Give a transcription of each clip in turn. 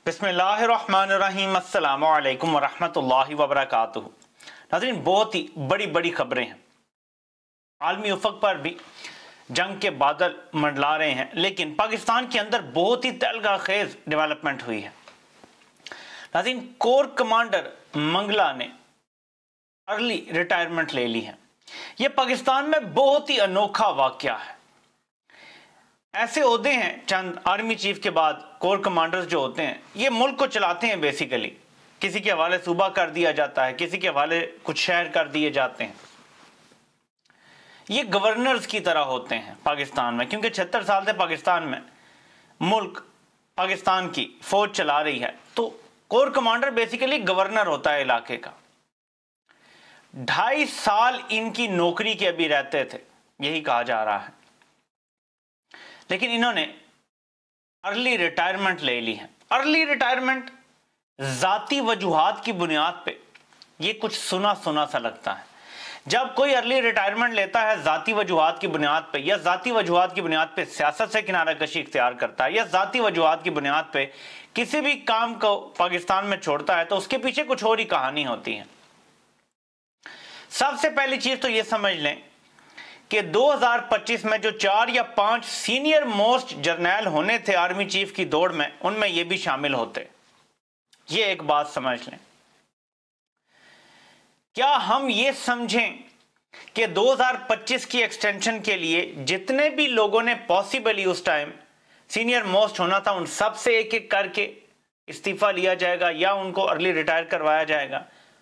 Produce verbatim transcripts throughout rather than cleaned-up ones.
बिस्मिल्लाहिर्रहमानिर्रहीम अस्सलामु अलैकुम वरहमतुल्लाहि वबरकातुहू। नाज़रीन, बहुत ही बड़ी बड़ी खबरें हैं। आलमी उफ़क़ पर भी जंग के बादल मंडला रहे हैं, लेकिन पाकिस्तान के अंदर बहुत ही तलख़ डेवलपमेंट हुई है। नाज़रीन, कोर कमांडर मंगला ने अर्ली रिटायरमेंट ले ली है। यह पाकिस्तान में बहुत ही अनोखा वाक़या है। ऐसे ओहदे हैं चंद आर्मी चीफ के बाद कोर कमांडर्स जो होते हैं, ये मुल्क को चलाते हैं। बेसिकली किसी के हवाले सूबा कर दिया जाता है, किसी के हवाले कुछ शहर कर दिए जाते हैं। ये गवर्नर्स की तरह होते हैं पाकिस्तान में, क्योंकि छिहत्तर साल से पाकिस्तान में मुल्क पाकिस्तान की फौज चला रही है। तो कोर कमांडर बेसिकली गवर्नर होता है इलाके का। ढाई साल इनकी नौकरी के अभी रहते थे, यही कहा जा रहा है, लेकिन इन्होंने अर्ली रिटायरमेंट ले ली है। अर्ली रिटायरमेंट जाती वजूहात की बुनियाद पे ये कुछ सुना सुना सा लगता है। जब कोई अर्ली रिटायरमेंट लेता है जाती वजूहात की बुनियाद पे, या जाती वजूहात की बुनियाद पे सियासत से किनारा कशी इख्तियार करता है, या जाती वजूहात की बुनियाद पे किसी भी काम को पाकिस्तान में छोड़ता है, तो उसके पीछे कुछ और ही कहानी होती है। सबसे पहली चीज तो ये समझ लें कि दो हज़ार पच्चीस में जो चार या पांच सीनियर मोस्ट जर्नैल होने थे आर्मी चीफ की दौड़ में, उनमें ये भी शामिल होते। ये एक बात समझ लें। क्या हम ये समझें कि दो हज़ार पच्चीस की एक्सटेंशन के लिए जितने भी लोगों ने पॉसिबली उस टाइम सीनियर मोस्ट होना था, उन सब से एक एक करके इस्तीफा लिया जाएगा या उनको अर्ली रिटायर करवाया जाएगा?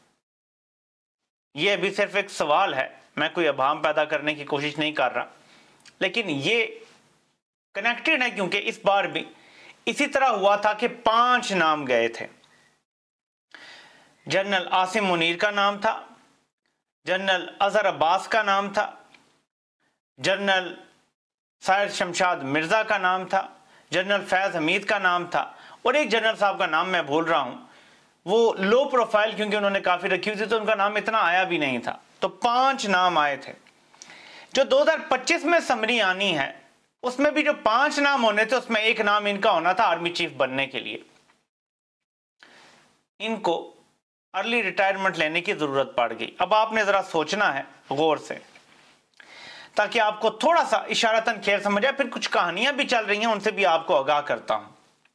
यह भी सिर्फ एक सवाल है, मैं कोई अभाम पैदा करने की कोशिश नहीं कर रहा, लेकिन ये कनेक्टेड है, क्योंकि इस बार भी इसी तरह हुआ था कि पांच नाम गए थे। जनरल आसिम मुनीर का नाम था, जनरल अजहर अब्बास का नाम था, जनरल साहिर शमशाद मिर्जा का नाम था, जनरल फैज हमीद का नाम था, और एक जनरल साहब का नाम मैं भूल रहा हूं। वो लो प्रोफाइल क्योंकि उन्होंने काफी रखी हुई थी, तो उनका नाम इतना आया भी नहीं था। तो पांच नाम आए थे। जो दो हज़ार पच्चीस में समरी आनी है, उसमें भी जो पांच नाम होने थे, उसमें एक नाम इनका होना था आर्मी चीफ बनने के लिए। इनको अर्ली रिटायरमेंट लेने की जरूरत पड़ गई। अब आपने जरा सोचना है गौर से, ताकि आपको थोड़ा सा इशारतन खैर समझ आए। फिर कुछ कहानियां भी चल रही हैं, उनसे भी आपको आगाह करता हूं।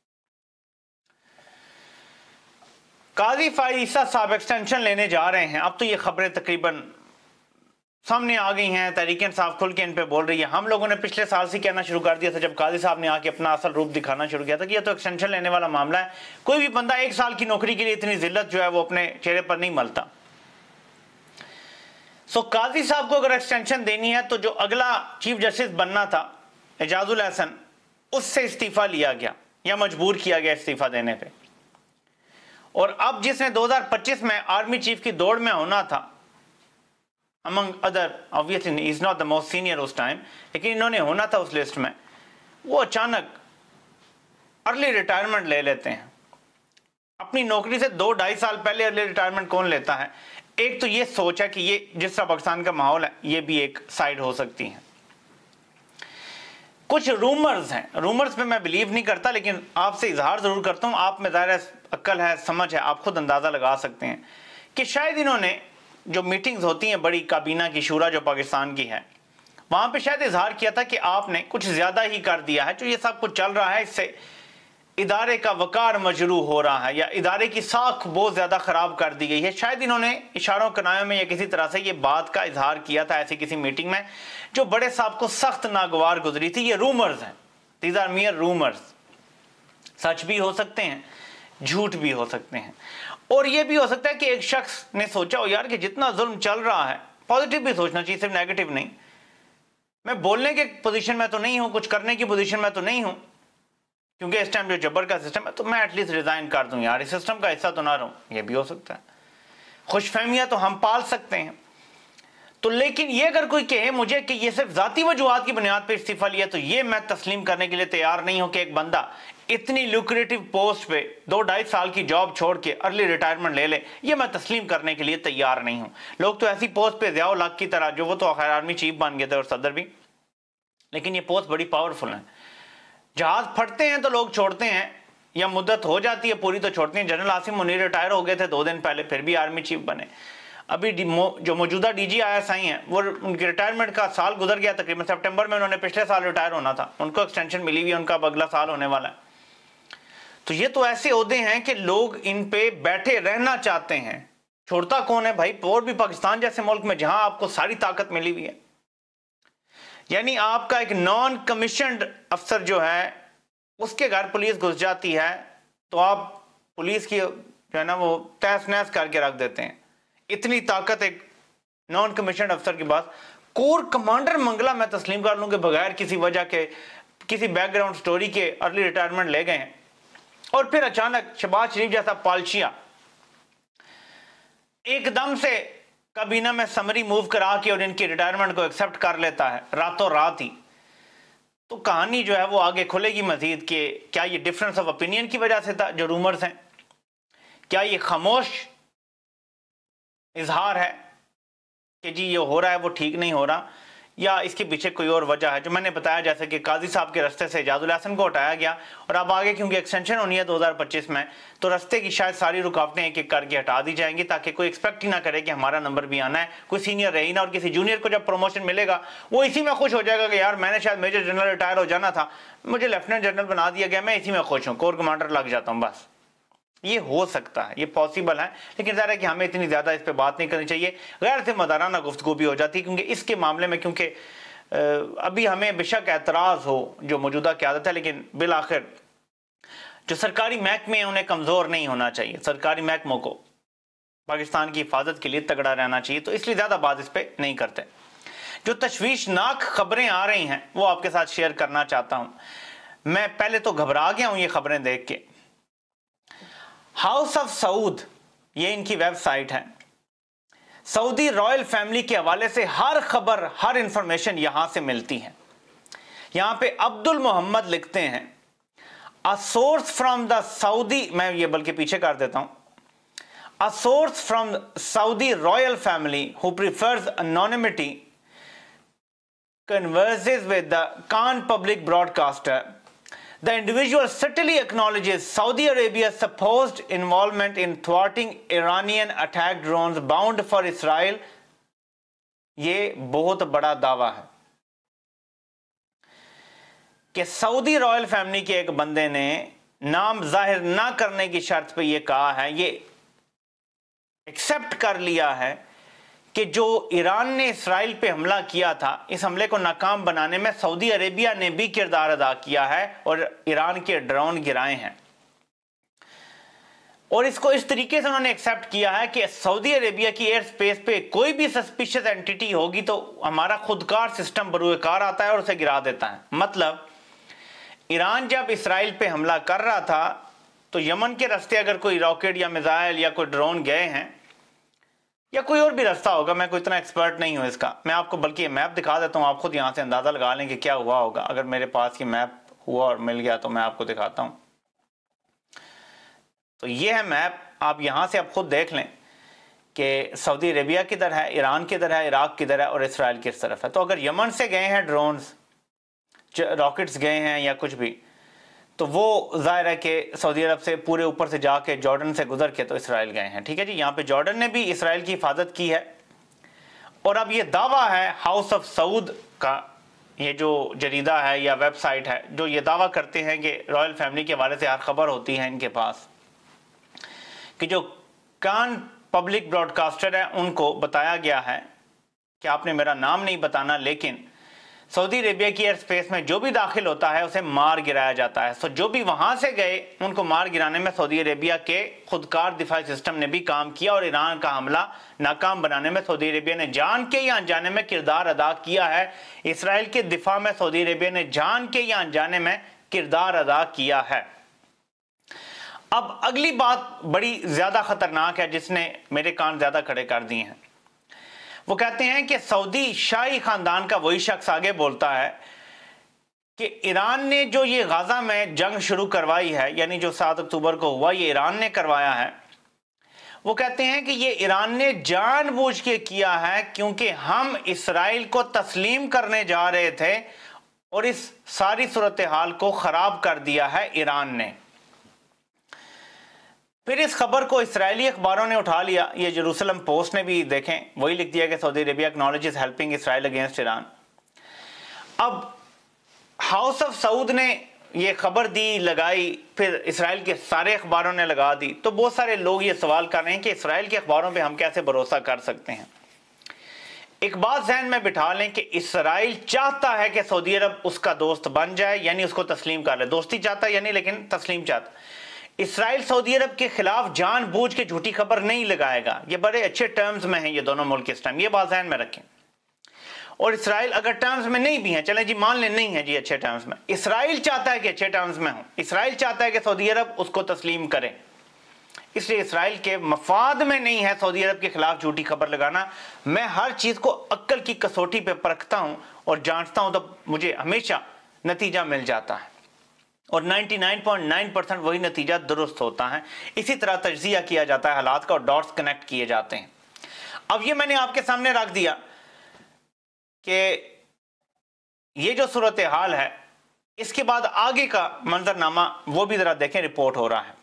काजी फाइज ईसा साहब एक्सटेंशन लेने जा रहे हैं। अब तो ये खबरें तकरीबन सामने आ गई हैं। तहरीक इंसाफ खुल के इन पे बोल रही है। हम लोगों ने पिछले साल से कहना शुरू कर दिया था, जब काजी साहब ने आके अपना असल रूप दिखाना शुरू किया था, कि ये तो एक्सटेंशन लेने वाला मामला है। कोई भी बंदा एक साल की नौकरी के लिए इतनी जिल्लत जो है वो अपने चेहरे पर नहीं मलता। सो काजी साहब को अगर एक्सटेंशन देनी है, तो जो अगला चीफ जस्टिस बनना था एजाजुल हसन, उससे इस्तीफा लिया गया या मजबूर किया गया इस्तीफा देने पर। और अब जिसने दो हज़ार पच्चीस में आर्मी चीफ की दौड़ में होना था, among other, obviously is not the most senior उस टाइम, लेकिन इन्होंने होना था उस लिस्ट में, वो अचानक अर्ली रिटायरमेंट ले लेते हैं। अपनी नौकरी से दो ढाई साल पहले अर्ली रिटायरमेंट कौन लेता है? एक तो ये सोच है कि ये जिस तरह पाकिस्तान का माहौल है, ये भी एक साइड हो सकती है। कुछ रूमर्स हैं, रूमर्स पे मैं बिलीव नहीं करता, लेकिन आपसे इजहार जरूर करता हूं। आप में ज़ाहिर अक्ल है, समझ है, आप खुद अंदाज़ा लगा सकते हैं कि शायद इन्होंने जो मीटिंग्स होती हैं बड़ी काबीना की, शूरा जो पाकिस्तान की है, वहाँ पे शायद इजहार किया था कि आपने कुछ ज़्यादा ही कर दिया है। जो ये सब कुछ चल रहा है, इससे इदारे का वकार मजरू हो रहा है, या इदारे की साख बहुत ज़्यादा ख़राब कर दी गई है। शायद इन्होंने इशारों कनायों में या किसी तरह से ये बात का इजहार किया था ऐसी किसी मीटिंग में, जो बड़े साहब को सख्त नागवार गुजरी थी। ये रूमर्स हैं, दीज आर मियर रूमर्स। सच भी हो सकते हैं, झूठ भी हो सकते हैं, और ये भी हो सकता है कि एक शख्स ने सोचा हो यार कि जितना जुल्म चल रहा है, पॉजिटिव भी सोचना चाहिए, सिर्फ नेगेटिव नहीं। मैं बोलने के पोजीशन में तो नहीं हूं, कुछ करने की पोजीशन में तो नहीं हूं, क्योंकि इस टाइम जो जबर का सिस्टम है, तो मैं एटलीस्ट रिजाइन कर दूं यार, इस सिस्टम का हिस्सा तो ना रहूं। ये भी हो सकता है। खुशफहमियां तो हम पाल सकते हैं। तो लेकिन ये अगर कोई कहे मुझे कि ये सिर्फ जाती वजूहात की बुनियाद पर इस्तीफा लिया, तो ये मैं तस्लीम करने के लिए तैयार नहीं हूं कि एक बंदा इतनी लुक्रेटिव पोस्ट पे दो ढाई साल की जॉब छोड़ के अर्ली रिटायरमेंट ले ले। ये मैं तस्लीम करने के लिए तैयार नहीं हूं। लोग तो ऐसी पोस्ट पे ज़िया उल हक की तरह, जो वो तो आखिर आर्मी चीफ बन गए थे और सदर भी, लेकिन ये पोस्ट बड़ी पावरफुल है। जहाज फटते हैं तो लोग छोड़ते हैं, या मुद्दत हो जाती है पूरी तो छोड़ते हैं। जनरल आसिम मुनीर रिटायर हो गए थे दो दिन पहले, फिर भी आर्मी चीफ बने। अभी जो मौजूदा D G I S I हैं, वो उनकी रिटायरमेंट का साल गुजर गया, तकरीबन सितंबर में उन्होंने पिछले साल रिटायर होना था, उनको एक्सटेंशन मिली हुई है, उनका अब अगला साल होने वाला है। तो ये तो ऐसे ओहदे हैं कि लोग इन पे बैठे रहना चाहते हैं। छोड़ता कौन है भाई? और भी पाकिस्तान जैसे मुल्क में जहां आपको सारी ताकत मिली हुई है, यानी आपका एक नॉन कमीशनड अफसर जो है उसके घर पुलिस घुस जाती है तो आप पुलिस की जो है ना वो तहस नहस करके रख देते हैं। इतनी ताकत एक नॉन कमीशनड अफसर के पास। कोर कमांडर मंगला मैं तस्लीम कर लूँ कि बगैर किसी वजह के, किसी बैकग्राउंड स्टोरी के अर्ली रिटायरमेंट ले गए हैं, और फिर अचानक शहबाज शरीफ जैसा पालशिया एकदम से काबीना में समरी मूव करा के और इनकी रिटायरमेंट को एक्सेप्ट कर लेता है रातों रात ही। तो कहानी जो है वो आगे खुलेगी मजीद कि क्या ये डिफरेंस ऑफ ओपिनियन की वजह से था जो रूमर्स हैं, क्या ये खामोश इजहार है कि जी ये हो रहा है वो ठीक नहीं हो रहा, या इसके पीछे कोई और वजह है। जो मैंने बताया जैसे कि काजी साहब के रास्ते से एजाजुल हसन को हटाया गया, और अब आगे क्योंकि एक्सटेंशन होनी है दो हज़ार पच्चीस में, तो रास्ते की शायद सारी रुकावटें एक एक करके हटा दी जाएंगी ताकि कोई एक्सपेक्ट ही ना करे कि हमारा नंबर भी आना है, कोई सीनियर रहे ही ना, और किसी जूनियर को जब प्रमोशन मिलेगा वो इसी में खुश हो जाएगा कि यार मैंने शायद मेजर जनरल रिटायर हो जाना था, मुझे लेफ्टिनेंट जनरल बना दिया गया, मैं इसी में खुश हूँ, कोर कमांडर लग जाता हूँ बस। ये हो सकता है, ये पॉसिबल है, लेकिन ज़रा है कि हमें इतनी ज़्यादा इस पर बात नहीं करनी चाहिए, गैर जिम्मेदाराना गुफ्तगू भी हो जाती है, क्योंकि इसके मामले में क्योंकि अभी हमें बेशक एतराज़ हो जो मौजूदा क़यादत है, लेकिन बिल आखिर जो सरकारी महकमे हैं उन्हें कमज़ोर नहीं होना चाहिए। सरकारी महकमों को पाकिस्तान की हिफाजत के लिए तगड़ा रहना चाहिए, तो इसलिए ज़्यादा बात इस पर नहीं करते। जो तशवीशनाक खबरें आ रही हैं वो आपके साथ शेयर करना चाहता हूँ। मैं पहले तो घबरा गया हूँ ये खबरें देख के। हाउस ऑफ सऊद, ये इनकी वेबसाइट है, सऊदी रॉयल फैमिली के हवाले से हर खबर, हर इंफॉर्मेशन यहां से मिलती है। यहां पे अब्दुल मोहम्मद लिखते हैं, a source from the Saudi, मैं ये बल्कि पीछे कर देता हूं, a source from Saudi royal family who prefers anonymity converses with the Khan public broadcaster. The individual subtly acknowledges Saudi Arabia's supposed involvement in thwarting Iranian attack drones bound for Israel. ये बहुत बड़ा दावा है कि Saudi royal family के एक बंदे ने नाम जाहिर ना करने की शर्त पे ये कहा है, ये एक्सेप्ट कर लिया है कि जो ईरान ने इसराइल पे हमला किया था, इस हमले को नाकाम बनाने में सऊदी अरेबिया ने भी किरदार अदा किया है और ईरान के ड्रोन गिराए हैं। और इसको इस तरीके से उन्होंने एक्सेप्ट किया है कि सऊदी अरेबिया की एयर स्पेस पे कोई भी सस्पिशियस एंटिटी होगी तो हमारा खुदकार सिस्टम बरूकार आता है और उसे गिरा देता है। मतलब ईरान जब इसराइल पे हमला कर रहा था तो यमन के रास्ते अगर कोई रॉकेट या मिसाइल या कोई ड्रोन गए हैं या कोई और भी रास्ता होगा, मैं कोई इतना एक्सपर्ट नहीं हूं इसका, मैं आपको बल्कि ये मैप दिखा देता हूं, आप खुद यहां से अंदाजा लगा लें कि क्या हुआ होगा। अगर मेरे पास ये मैप हुआ और मिल गया तो मैं आपको दिखाता हूं। तो ये है मैप, आप यहां से आप खुद देख लें कि सऊदी अरेबिया किधर है, ईरान किधर है, इराक किधर है और इसराइल किस तरफ है। तो अगर यमन से गए हैं ड्रोन्स, रॉकेट्स गए हैं या कुछ भी, तो वो जाहिर है कि सऊदी अरब से पूरे ऊपर से जाके जॉर्डन से गुजर के तो इसराइल गए हैं। ठीक है जी, यहाँ पे जॉर्डन ने भी इसराइल की हिफाजत की है। और अब ये दावा है हाउस ऑफ सऊद का, ये जो जरीदा है या वेबसाइट है जो ये दावा करते हैं कि रॉयल फैमिली के हवाले से हर खबर होती है इनके पास, कि जो कान पब्लिक ब्रॉडकास्टर है उनको बताया गया है कि आपने मेरा नाम नहीं बताना, लेकिन सऊदी अरेबिया की एयर स्पेस में जो भी दाखिल होता है उसे मार गिराया जाता है। सो जो भी वहां से गए उनको मार गिराने में सऊदी अरेबिया के खुदकार दिफाई सिस्टम ने भी काम किया और ईरान का हमला नाकाम बनाने में सऊदी अरेबिया ने जान के या अनजाने में किरदार अदा किया है। इसराइल के दिफा में सऊदी अरेबिया ने जान के या अनजाने में किरदार अदा किया है। अब अगली बात बड़ी ज्यादा खतरनाक है जिसने मेरे कान ज्यादा खड़े कर दिए हैं। वो कहते हैं कि सऊदी शाही खानदान का वही शख्स आगे बोलता है कि ईरान ने जो ये गाजा में जंग शुरू करवाई है, यानी जो सात अक्टूबर को हुआ, ये ईरान ने करवाया है। वो कहते हैं कि ये ईरान ने जानबूझ के किया है क्योंकि हम इसराइल को तस्लीम करने जा रहे थे और इस सारी सूरत हाल को खराब कर दिया है ईरान ने। फिर इस खबर को इसराइली अखबारों ने उठा लिया। ये जेरूसलम पोस्ट ने भी देखें, वही लिख दिया कि Saudi Arabia acknowledges helping Israel against Iran. अब हाउस ऑफ सऊद ने ये खबर दी, लगाई, फिर इसराइल के सारे अखबारों ने लगा दी। तो बहुत सारे लोग ये सवाल कर रहे हैं कि इसराइल के अखबारों पे हम कैसे भरोसा कर सकते हैं। एक बात जहन में बिठा लें कि इसराइल चाहता है कि सऊदी अरब उसका दोस्त बन जाए, यानी उसको तस्लीम कर ले। दोस्ती चाहता है यानी, लेकिन तस्लीम चाहता। इसराइल सऊदी अरब के खिलाफ जानबूझ के झूठी खबर नहीं लगाएगा। ये बड़े अच्छे टर्म्स में हैं ये दोनों मुल्क इस टाइम, ये बात जहन में रखें। और इसराइल अगर टर्म्स में नहीं भी है, चलें जी मान लें नहीं है जी अच्छे टर्म्स में, इसराइल चाहता है कि अच्छे टर्म्स में हो। इसराइल चाहता है कि सऊदी अरब उसको तस्लीम करे। इसलिए इसराइल के मफाद में नहीं है सऊदी अरब के खिलाफ झूठी खबर लगाना। मैं हर चीज को अक्ल की कसौटी पे परखता हूं और जांचता हूं, तो मुझे हमेशा नतीजा मिल जाता है और निन्यानवे पॉइंट नौ परसेंट वही नतीजा दुरुस्त होता है। इसी तरह तज्जिया किया जाता है हालात का और डॉट्स कनेक्ट किए जाते हैं। अब ये मैंने आपके सामने रख दिया कि ये जो सूरत हाल है, इसके बाद आगे का मंजरनामा वो भी जरा देखें, रिपोर्ट हो रहा है।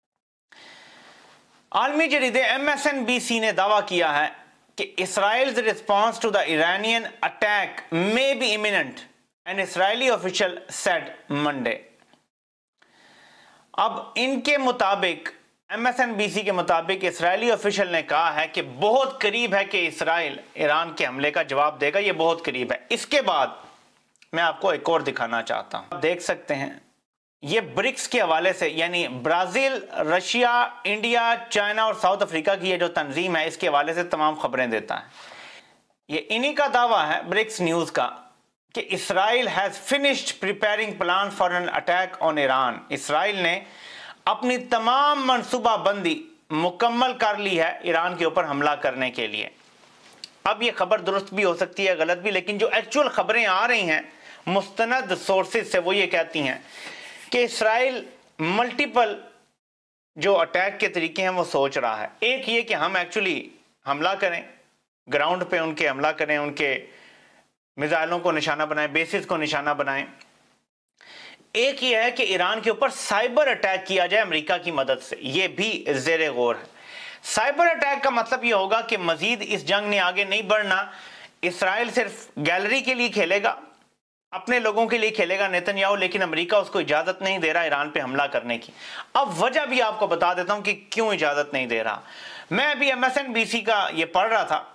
आलमी जरीदे M S N B C ने दावा किया है कि Israel's response to the Iranian attack may be imminent, an Israeli official said Monday. अब इनके मुताबिक, M S N B C के मुताबिक, इसराइली ऑफिशियल ने कहा है कि बहुत करीब है कि इसराइल ईरान के हमले का जवाब देगा, ये बहुत करीब है। इसके बाद मैं आपको एक और दिखाना चाहता हूं, आप देख सकते हैं ये ब्रिक्स के हवाले से, यानी ब्राजील, रशिया, इंडिया, चाइना और साउथ अफ्रीका की ये जो तंजीम है, इसके हवाले से तमाम खबरें देता है। ये इन्हीं का दावा है, ब्रिक्स न्यूज का, कि Israel has finished preparing plan for an attack on Iran. Israel ने अपनी तमाम मनसूबाबंदी मुकम्मल कर ली है ईरान के ऊपर हमला करने के लिए। अब ये खबर दुरुस्त भी हो सकती है, गलत भी, लेकिन जो एक्चुअल खबरें आ रही हैं मुस्तनद सोर्सेज से, वो ये कहती हैं कि इसराइल मल्टीपल जो अटैक के तरीके हैं वो सोच रहा है। एक ये कि हम एक्चुअली हमला करें, ग्राउंड पे उनके हमला करें, उनके मिसाइलों को निशाना बनाएं, बेसिस को निशाना बनाएं। एक ये है कि ईरान के ऊपर साइबर अटैक किया जाए अमेरिका की मदद से, ये भी ज़ेरे गौर है। साइबर अटैक का मतलब ये होगा कि मजीद इस जंग ने आगे नहीं बढ़ना, इसराइल सिर्फ गैलरी के लिए खेलेगा, अपने लोगों के लिए खेलेगा नेतन्याहू, लेकिन अमेरिका उसको इजाजत नहीं दे रहा ईरान पे हमला करने की। अब वजह भी आपको बता देता हूं कि क्यों इजाजत नहीं दे रहा। मैं अभी M S N B C का ये पढ़ रहा था,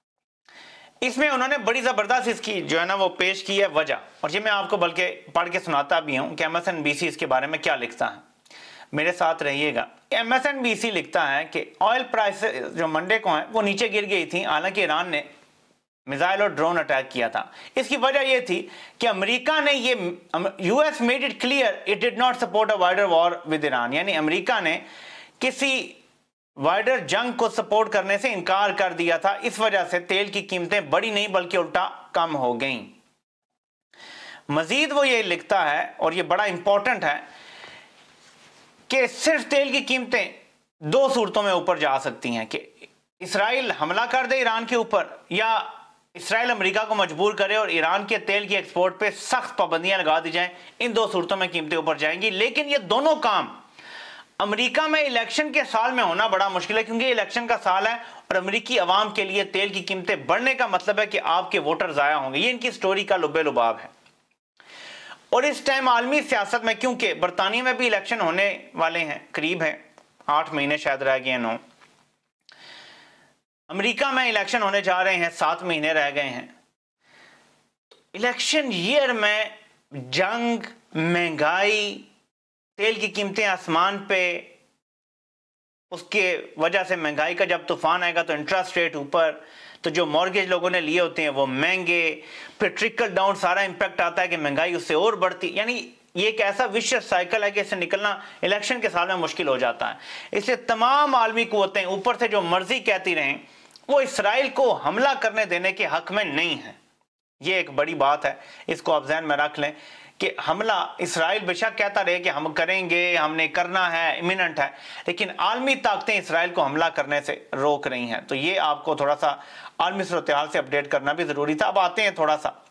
इसमें उन्होंने बड़ी जबरदस्त इसकी जो है ना वो पेश की है वजह, और ये मैं आपको बल्कि पढ़ के सुनाता भी हूं कि M S N B C इसके बारे में क्या लिखता है। मेरे साथ रहिएगा। M S N B C लिखता है कि ऑयल प्राइस जो मंडे को है वो नीचे गिर गई थी, हालांकि ईरान ने मिसाइल और ड्रोन अटैक किया था। इसकी वजह यह थी कि अमेरिका ने ये, US made it clear it did not support a wider war with Iran, यानी अमेरिका ने किसी वाइडर जंग को सपोर्ट करने से इनकार कर दिया था। इस वजह से तेल की कीमतें बढ़ी नहीं बल्कि उल्टा कम हो गईं। मजीद वो ये लिखता है, और ये बड़ा इंपॉर्टेंट है, कि सिर्फ तेल की कीमतें दो सूरतों में ऊपर जा सकती हैं, कि इसराइल हमला कर दे ईरान के ऊपर, या इसराइल अमेरिका को मजबूर करे और ईरान के तेल की एक्सपोर्ट पे सख्त पाबंदियां लगा दी जाएं। इन दो सूरतों में कीमतें ऊपर जाएंगी। लेकिन ये दोनों काम अमेरिका में इलेक्शन के साल में होना बड़ा मुश्किल है, क्योंकि इलेक्शन का साल है और अमेरिकी अवाम के लिए तेल की कीमतें बढ़ने का मतलब है कि आपके वोटर जाया होंगे। ये इनकी स्टोरी का लुबे लुबाब है। और इस टाइम आलमी सियासत में, क्योंकि बरतानिया में भी इलेक्शन होने वाले हैं, करीब है, आठ महीने शायद रह गए, नौ, अमेरिका में इलेक्शन होने जा रहे हैं, सात महीने रह गए हैं। इलेक्शन ईयर में जंग, महंगाई, तेल की कीमतें आसमान पे, उसके वजह से महंगाई का जब तूफान आएगा तो इंटरेस्ट रेट ऊपर, तो जो मॉर्गेज लोगों ने लिए होते हैं वो महंगे, फिर ट्रिकल डाउन सारा इंपैक्ट आता है कि महंगाई उससे और बढ़ती, यानी ये एक ऐसा विशियस साइकिल है कि इससे निकलना इलेक्शन के साल में मुश्किल हो जाता है। इसलिए तमाम आलमी कुव्वतें ऊपर से जो मर्जी कहती रहें, वो इसराइल को हमला करने देने के हक में नहीं है। ये एक बड़ी बात है, इसको आप ज़हन में रख लें कि हमला इसराइल बेशक कहता रहे कि हम करेंगे, हमने करना है, इमिनेंट है, लेकिन आलमी ताकतें इसराइल को हमला करने से रोक रही हैं। तो ये आपको थोड़ा सा आलमी सूरत हाल से अपडेट करना भी ज़रूरी था। अब आते हैं थोड़ा सा,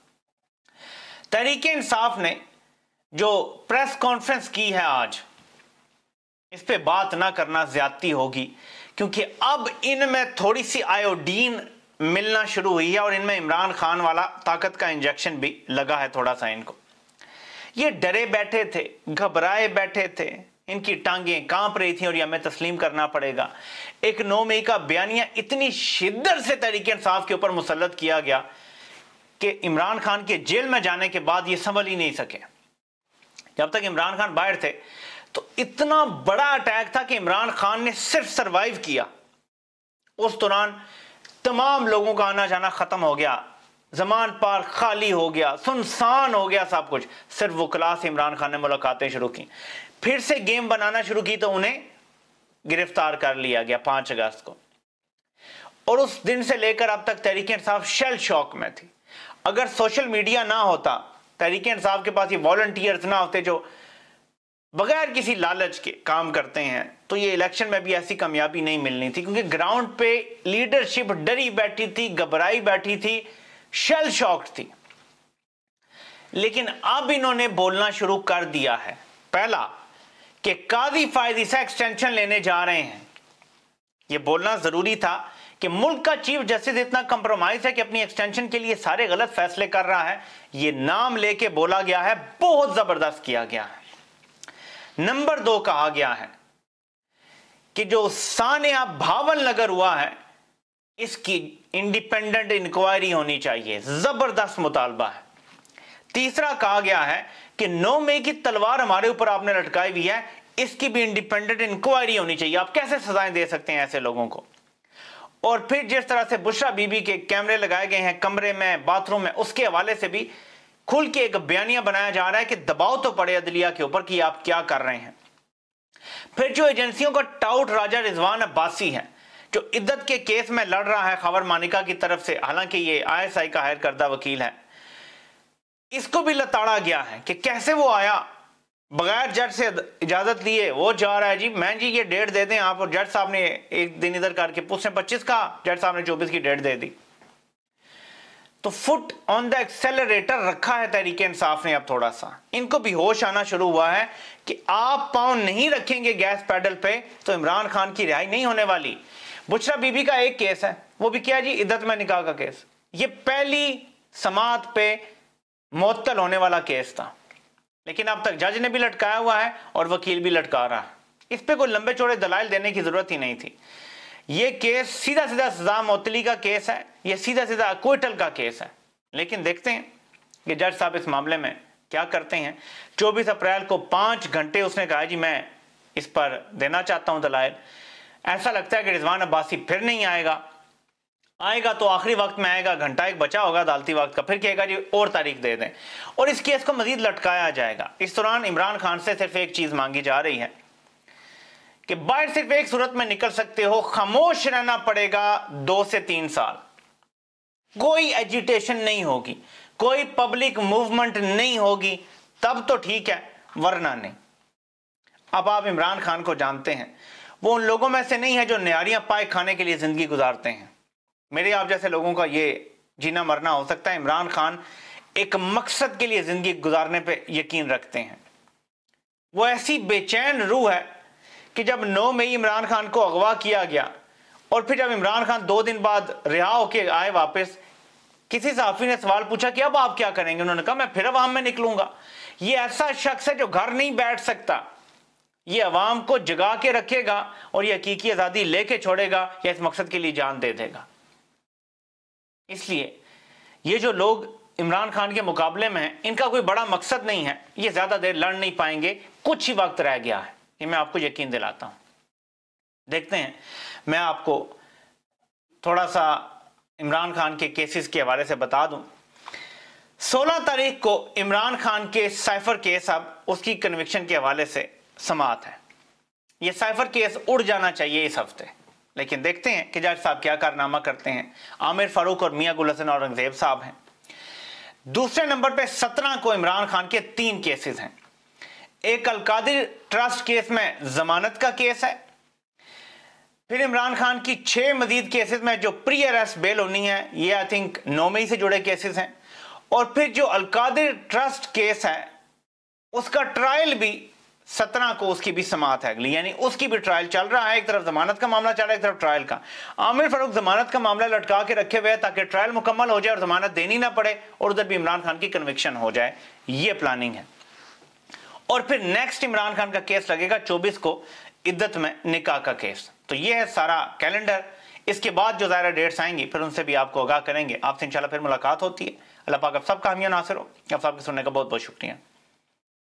तहरीक इंसाफ ने जो प्रेस कॉन्फ्रेंस की है आज, इस पे बात ना करना ज्यादती होगी, क्योंकि अब इनमें थोड़ी सी आयोडीन मिलना शुरू हुई है और इनमें इमरान खान वाला ताकत का इंजेक्शन भी लगा है थोड़ा सा इनको। ये डरे बैठे थे, घबराए बैठे थे, इनकी टांगें कांप रही थी और ये हमें तस्लीम करना पड़ेगा। एक नौ मई का बयानिया इतनी शिद्दत से तहरीक इंसाफ के ऊपर मुसल्लत किया गया कि इमरान खान के जेल में जाने के बाद ये संभल ही नहीं सके। जब तक इमरान खान बाहर थे तो इतना बड़ा अटैक था कि इमरान खान ने सिर्फ सरवाइव किया। उस दौरान तमाम लोगों का आना जाना खत्म हो गया, जमान पार्क खाली हो गया, सुनसान हो गया सब कुछ। सिर्फ वकला से इमरान खान ने मुलाकातें शुरू की, फिर से गेम बनाना शुरू की तो उन्हें गिरफ्तार कर लिया गया पांच अगस्त को। और उस दिन से लेकर अब तक तहरीक इंसाफ शेल शॉक में थी। अगर सोशल मीडिया ना होता, तहरीक इंसाफ के पास ये वॉलंटियर्स ना होते जो बगैर किसी लालच के काम करते हैं, तो ये इलेक्शन में भी ऐसी कामयाबी नहीं मिलनी थी, क्योंकि ग्राउंड पे लीडरशिप डरी बैठी थी, घबराई बैठी थी, शेल शॉक्ड थी। लेकिन अब इन्होंने बोलना शुरू कर दिया है। पहला कि काजी फायद ईसा एक्सटेंशन लेने जा रहे हैं। यह बोलना जरूरी था कि मुल्क का चीफ जस्टिस इतना कंप्रोमाइज है कि अपनी एक्सटेंशन के लिए सारे गलत फैसले कर रहा है। यह नाम लेके बोला गया है, बहुत जबरदस्त किया गया है। नंबर दो कहा गया है कि जो सानिया भावन नगर हुआ है इसकी इंडिपेंडेंट इंक्वायरी होनी चाहिए, जबरदस्त मुतालबा है। तीसरा कहा गया है कि नौ मई की तलवार हमारे ऊपर आपने लटकाई हुई है, इसकी भी इंडिपेंडेंट इंक्वायरी होनी चाहिए। आप कैसे सजाएं दे सकते हैं ऐसे लोगों को? और फिर जिस तरह से बुशरा बीबी के कैमरे लगाए गए हैं कमरे में, बाथरूम में, उसके हवाले से भी खुल के एक बयानिया बनाया जा रहा है कि दबाव तो पड़े अदलिया के ऊपर कि आप क्या कर रहे हैं। फिर जो एजेंसियों का टाउट राजा रिजवान अब्बासी है, जो इद्दत के केस में लड़ रहा है खबर मानिका की तरफ से, हालांकि ये आईएसआई का हायर करदा वकील है, इसको भी लताड़ा गया है कि कैसे वो आया बगैर जज से इजाजत लिए, वो जा रहा है जी मैं जी ये डेट दे दें आप, और जज साहब ने एक दिन इधर करके पूछे पच्चीस का, जज साहब ने चौबीस की डेट दे दी। तो फुट ऑन द एक्सेलरेटर रखा है तहरीक इंसाफ ने। अब थोड़ा सा इनको भी होश आना शुरू हुआ है कि आप पांव नहीं रखेंगे गैस पैडल पे तो इमरान खान की रिहाई नहीं होने वाली। बुशरा बीबी का एक केस है, वो भी क्या जी, इद्दत में निकाह का केस। ये पहली समात पे मुअत्तल होने वाला केस था, लेकिन अब तक जज ने भी लटकाया हुआ है और वकील भी लटका रहा है। इस पे कोई लंबे चौड़े दलाइल देने की जरूरत ही नहीं थी। ये केस सीधा सीधा सजा मुअत्तली का केस है, ये सीधा सीधा अक्विटल का केस है। लेकिन देखते हैं कि जज साहब इस मामले में क्या करते हैं। चौबीस अप्रैल को पांच घंटे उसने कहा जी मैं इस पर देना चाहता हूं दलाइल। ऐसा लगता है कि रिजवान अब्बासी फिर नहीं आएगा, आएगा तो आखिरी वक्त में आएगा, घंटा एक बचा होगा अदालती वक्त का, फिर कहेगा जी और तारीख दे दें और इस केस को मजीद लटकाया जाएगा। इस दौरान इमरान खान से सिर्फ एक चीज मांगी जा रही है कि बाहर सिर्फ एक सूरत में निकल सकते हो, खामोश रहना पड़ेगा दो से तीन साल, कोई एजिटेशन नहीं होगी, कोई पब्लिक मूवमेंट नहीं होगी, तब तो ठीक है, वरना नहीं। अब आप इमरान खान को जानते हैं, वो उन लोगों में से नहीं है जो न्यारियां पाए खाने के लिए जिंदगी गुजारते हैं। मेरे आप जैसे लोगों का ये जीना मरना हो सकता है, इमरान खान एक मकसद के लिए जिंदगी गुजारने पे यकीन रखते हैं। वो ऐसी बेचैन रूह है कि जब नौ मई इमरान खान को अगवा किया गया और फिर जब इमरान खान दो दिन बाद रिहा होके आए वापस, किसी सहाफी ने सवाल पूछा कि अब आप क्या करेंगे, उन्होंने कहा मैं फिर अवाम में निकलूंगा। ये ऐसा शख्स है जो घर नहीं बैठ सकता, ये अवाम को जगा के रखेगा और ये हकीकी आज़ादी लेके छोड़ेगा या इस मकसद के लिए जान दे देगा। इसलिए ये जो लोग इमरान खान के मुकाबले में हैं, इनका कोई बड़ा मकसद नहीं है, ये ज्यादा देर लड़ नहीं पाएंगे, कुछ ही वक्त रह गया है, ये मैं आपको यकीन दिलाता हूं। देखते हैं, मैं आपको थोड़ा सा इमरान खान के केसेस के हवाले से बता दूं। सोलह तारीख को इमरान खान के साइफर केस, अब उसकी कन्विक्शन के हवाले से समाअत है। ये साइफर केस उड़ जाना चाहिए इस हफ्ते, लेकिन देखते हैं कि जज साहब क्या कारनामा करते हैं। आमिर फारूक और मियां गुल हसन औरंगजेब साहब हैं। दूसरे नंबर पे सत्रह को इमरान खान के तीन केसेस हैं। एक अलकादिर ट्रस्ट केस में जमानत का केस है, फिर इमरान खान की छह मजीद केसेस में जो प्री अरेस्ट बेल होनी है, ये आई थिंक नौ मई से जुड़े केसेस हैं, और फिर जो अलकादिर ट्रस्ट केस है उसका ट्रायल भी सत्रह को उसकी भी समाअत है अगली, यानी उसकी भी ट्रायल चल रहा है। एक तरफ जमानत का मामला चल रहा है, एक तरफ ट्रायल का। आमिर फारूक जमानत का मामला लटका के रखे हुए ताकि ट्रायल मुकम्मल हो जाए और जमानत देनी ना पड़े, और उधर भी इमरान खान की कन्विक्शन हो जाए, ये प्लानिंग है। और फिर नेक्स्ट इमरान खान का केस लगेगा चौबीस को, इद्दत में निकाह का केस। तो ये है सारा कैलेंडर। इसके बाद जो ज़ाहिर डेट्स आएंगी फिर उनसे भी आपको आगाह करेंगे। आपसे इंशाल्लाह फिर मुलाकात होती है। अल्लाह पाक आप सबका हामी नासिर हो। आप सबके सुनने का बहुत बहुत शुक्रिया।